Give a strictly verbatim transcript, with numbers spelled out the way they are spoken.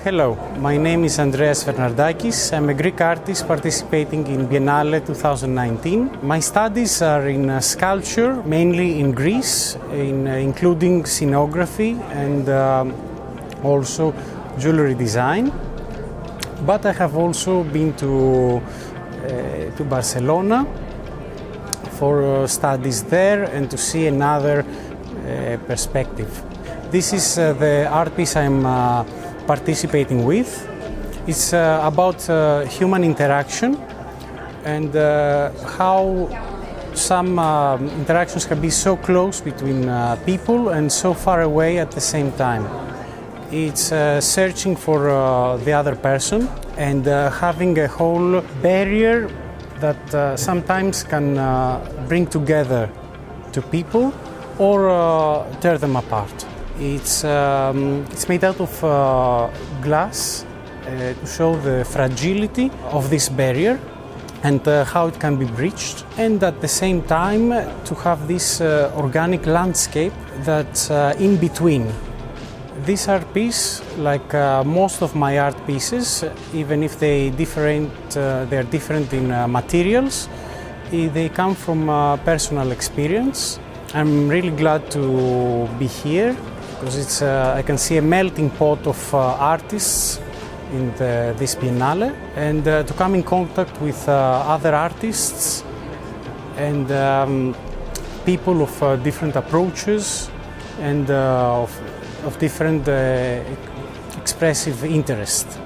Hello, my name is Andreas Vernardakis. I'm a Greek artist participating in Biennale two thousand nineteen. My studies are in uh, sculpture, mainly in Greece, in, uh, including scenography and um, also jewelry design. But I have also been to, uh, to Barcelona for uh, studies there and to see another uh, perspective. This is uh, the art piece I'm uh, participating with. It's uh, about uh, human interaction and uh, how some uh, interactions can be so close between uh, people and so far away at the same time. It's uh, searching for uh, the other person and uh, having a whole barrier that uh, sometimes can uh, bring together two people or uh, tear them apart. It's, um, it's made out of uh, glass uh, to show the fragility of this barrier and uh, how it can be breached, and at the same time to have this uh, organic landscape that's uh, in between. This art piece, like uh, most of my art pieces, even if they different, uh, they're different in uh, materials, they come from uh, personal experience. I'm really glad to be here because it's, uh, I can see a melting pot of uh, artists in the, this Biennale, and uh, to come in contact with uh, other artists and um, people of uh, different approaches and uh, of, of different uh, expressive interest.